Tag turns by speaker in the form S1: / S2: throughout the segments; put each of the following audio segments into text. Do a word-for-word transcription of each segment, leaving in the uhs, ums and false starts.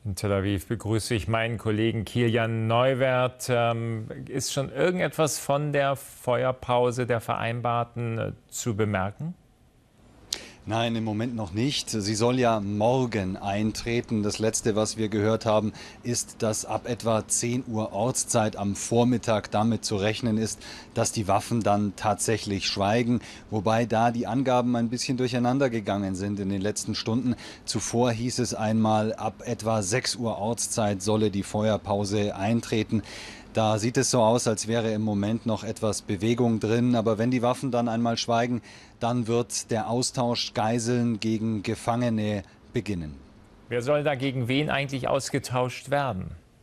S1: In Tel Aviv begrüße ich meinen Kollegen Kilian Neuwert. Ähm, ist schon irgendetwas von der Feuerpause der Vereinbarten äh, zu bemerken?
S2: Nein, im Moment noch nicht. Sie soll ja morgen eintreten. Das Letzte, was wir gehört haben, ist, dass ab etwa zehn Uhr Ortszeit am Vormittag damit zu rechnen ist, dass die Waffen dann tatsächlich schweigen. Wobei da die Angaben ein bisschen durcheinander gegangen sind in den letzten Stunden. Zuvor hieß es einmal, ab etwa sechs Uhr Ortszeit solle die Feuerpause eintreten. Da sieht es so aus, als wäre im Moment noch etwas Bewegung drin. Aber wenn die Waffen dann einmal schweigen, dann wird der Austausch Geiseln gegen Gefangene beginnen.
S1: Wer soll da gegen wen eigentlich ausgetauscht werden?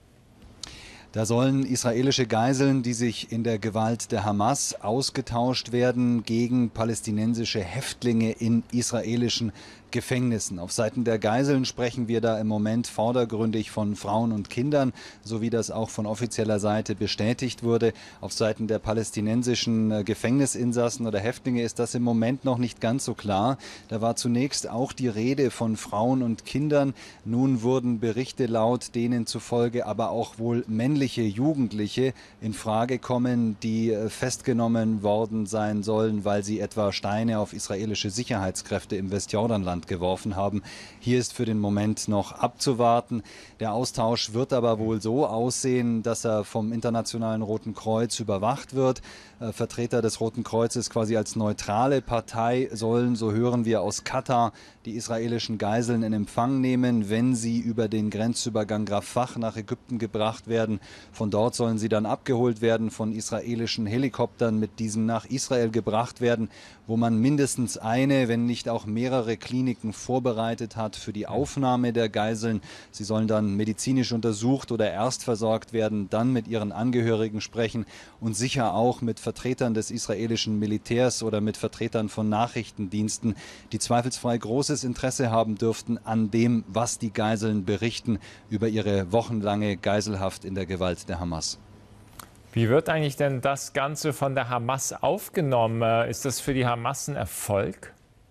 S2: Da sollen israelische Geiseln, die sich in der Gewalt der Hamas ausgetauscht werden, gegen palästinensische Häftlinge in israelischen Gefängnissen. Auf Seiten der Geiseln sprechen wir da im Moment vordergründig von Frauen und Kindern, so wie das auch von offizieller Seite bestätigt wurde. Auf Seiten der palästinensischen Gefängnisinsassen oder Häftlinge ist das im Moment noch nicht ganz so klar. Da war zunächst auch die Rede von Frauen und Kindern. Nun wurden Berichte laut, denen zufolge aber auch wohl männliche Jugendliche in Frage kommen, die festgenommen worden sein sollen, weil sie etwa Steine auf israelische Sicherheitskräfte im Westjordanland geworfen haben. Hier ist für den Moment noch abzuwarten. Der Austausch wird aber wohl so aussehen, dass er vom Internationalen Roten Kreuz überwacht wird. Äh, Vertreter des Roten Kreuzes quasi als neutrale Partei sollen, so hören wir aus Katar, die israelischen Geiseln in Empfang nehmen, wenn sie über den Grenzübergang Rafah nach Ägypten gebracht werden. Von dort sollen sie dann abgeholt werden, von israelischen Helikoptern mit diesen nach Israel gebracht werden, wo man mindestens eine, wenn nicht auch mehrere Kliniken vorbereitet hat für die Aufnahme der Geiseln. Sie sollen dann medizinisch untersucht oder erst versorgt werden, dann mit ihren Angehörigen sprechen und sicher auch mit Vertretern des israelischen Militärs oder mit Vertretern von Nachrichtendiensten, die zweifelsfrei großes Interesse haben dürften an dem, was die Geiseln berichten über ihre wochenlange Geiselhaft in der Gewalt der Hamas.
S1: Wie wird eigentlich denn das Ganze von der Hamas aufgenommen? Ist das für die Hamas ein Erfolg?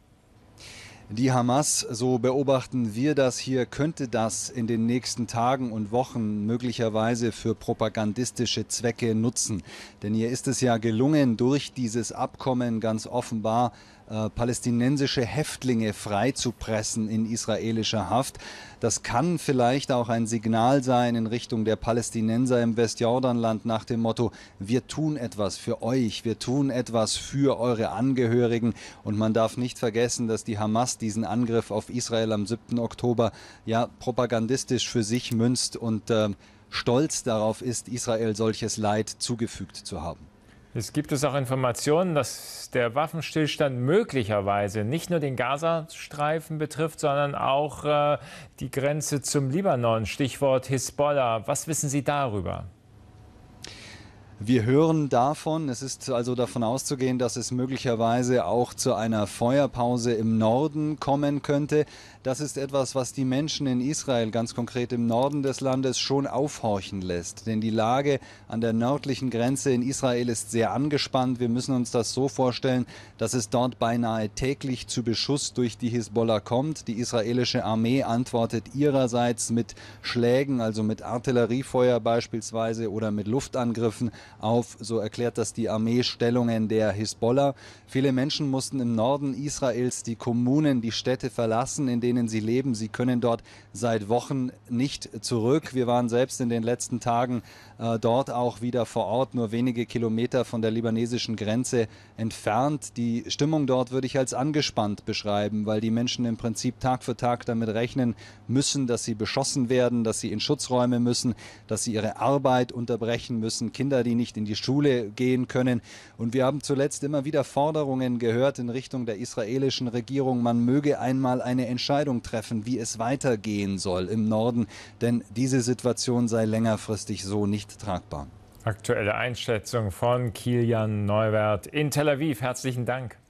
S2: Die Hamas, so beobachten wir das hier, könnte das in den nächsten Tagen und Wochen möglicherweise für propagandistische Zwecke nutzen. Denn hier ist es ja gelungen, durch dieses Abkommen ganz offenbar äh, palästinensische Häftlinge freizupressen in israelischer Haft. Das kann vielleicht auch ein Signal sein in Richtung der Palästinenser im Westjordanland nach dem Motto, wir tun etwas für euch, wir tun etwas für eure Angehörigen. Und man darf nicht vergessen, dass die Hamas diesen Angriff auf Israel am siebten Oktober ja propagandistisch für sich münzt und äh, stolz darauf ist, Israel solches Leid zugefügt zu haben.
S1: Es gibt es auch Informationen, dass der Waffenstillstand möglicherweise nicht nur den Gazastreifen betrifft, sondern auch äh, die Grenze zum Libanon, Stichwort Hisbollah. Was wissen Sie darüber?
S2: Wir hören davon, es ist also davon auszugehen, dass es möglicherweise auch zu einer Feuerpause im Norden kommen könnte. Das ist etwas, was die Menschen in Israel, ganz konkret im Norden des Landes, schon aufhorchen lässt. Denn die Lage an der nördlichen Grenze in Israel ist sehr angespannt. Wir müssen uns das so vorstellen, dass es dort beinahe täglich zu Beschuss durch die Hisbollah kommt. Die israelische Armee antwortet ihrerseits mit Schlägen, also mit Artilleriefeuer beispielsweise oder mit Luftangriffen auf, so erklärt das die Armee, Stellungen der Hisbollah. Viele Menschen mussten im Norden Israels die Kommunen, die Städte verlassen, in denen sie leben. Sie können dort seit Wochen nicht zurück. Wir waren selbst in den letzten Tagen äh, dort auch wieder vor Ort, nur wenige Kilometer von der libanesischen Grenze entfernt. Die Stimmung dort würde ich als angespannt beschreiben, weil die Menschen im Prinzip Tag für Tag damit rechnen müssen, dass sie beschossen werden, dass sie in Schutzräume müssen, dass sie ihre Arbeit unterbrechen müssen, Kinder, die nicht in die Schule gehen können. Und wir haben zuletzt immer wieder Forderungen gehört in Richtung der israelischen Regierung, man möge einmal eine Entscheidung treffen, wie es weitergehen soll im Norden, denn diese Situation sei längerfristig so nicht tragbar.
S1: Aktuelle Einschätzung von Kilian Neuwert in Tel Aviv. Herzlichen Dank.